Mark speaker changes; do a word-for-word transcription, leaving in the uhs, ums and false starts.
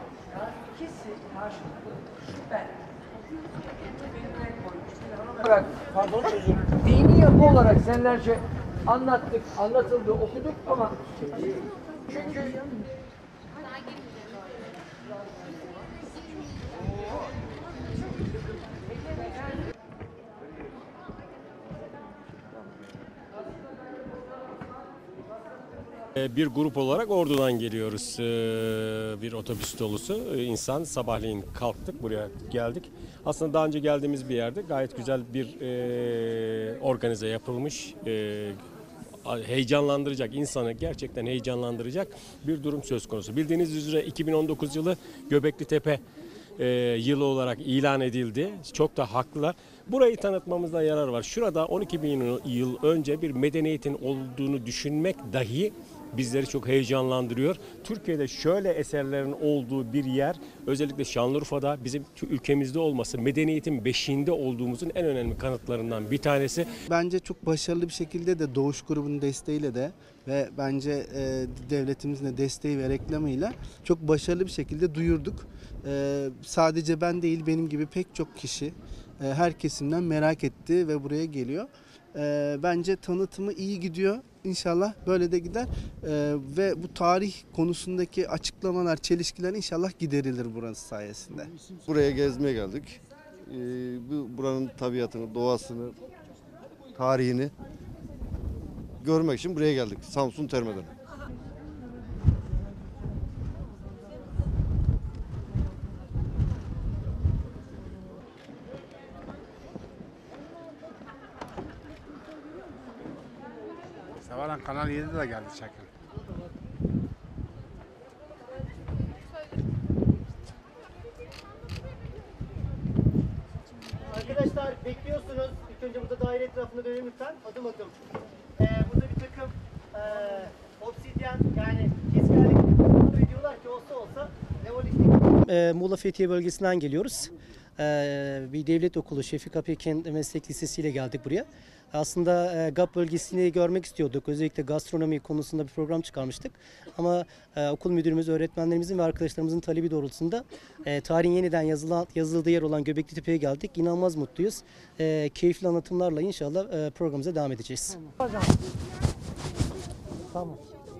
Speaker 1: Yani ikisi karşılıklı süper. Olarak, pardon sözüm, dini yapı olarak senelerce anlattık, anlatıldı, okuduk ama çünkü
Speaker 2: Bir grup olarak Ordu'dan geliyoruz. Bir otobüs dolusu insan. Sabahleyin kalktık, buraya geldik. Aslında daha önce geldiğimiz bir yerde gayet güzel bir organize yapılmış, heyecanlandıracak, insanı gerçekten heyecanlandıracak bir durum söz konusu. Bildiğiniz üzere iki bin on dokuz yılı Göbekli Tepe yılı olarak ilan edildi. Çok da haklılar. Burayı tanıtmamızda yarar var. Şurada on iki bin yıl önce bir medeniyetin olduğunu düşünmek dahi bizleri çok heyecanlandırıyor. Türkiye'de şöyle eserlerin olduğu bir yer, özellikle Şanlıurfa'da bizim ülkemizde olması, medeniyetin beşiğinde olduğumuzun en önemli kanıtlarından bir tanesi.
Speaker 3: Bence çok başarılı bir şekilde de Doğuş grubunun desteğiyle de ve bence e, devletimizin de desteği ve reklamıyla çok başarılı bir şekilde duyurduk. E, sadece ben değil, benim gibi pek çok kişi e, her kesimden merak etti ve buraya geliyor. E, bence tanıtımı iyi gidiyor. İnşallah böyle de gider ee, ve bu tarih konusundaki açıklamalar, çelişkiler inşallah giderilir burası sayesinde.
Speaker 4: Buraya gezmeye geldik. Ee, bu buranın tabiatını, doğasını, tarihini görmek için buraya geldik. Samsun Terme'den.
Speaker 5: Sabahlan Kanal yedide de geldi çekim.
Speaker 6: Arkadaşlar bekliyorsunuz. İlk önce burada daire etrafında dönelim lütfen. Adım adım. Ee, burada bir takım e, obsidyen yani keskinlik diyorlar ki olsa olsa neolitik.
Speaker 7: E, Muğla Fethiye bölgesinden geliyoruz. E, bir devlet okulu Şefik Apek'in meslek lisesiyle geldik buraya. Aslında e, G A P bölgesini görmek istiyorduk. Özellikle gastronomi konusunda bir program çıkarmıştık. Ama e, okul müdürümüz, öğretmenlerimizin ve arkadaşlarımızın talebi doğrultusunda e, tarihin yeniden yazılan, yazıldığı yer olan Göbekli Tepe'ye geldik. İnanılmaz mutluyuz. E, keyifli anlatımlarla inşallah e, programımıza devam edeceğiz.
Speaker 1: Tamam. Tamam.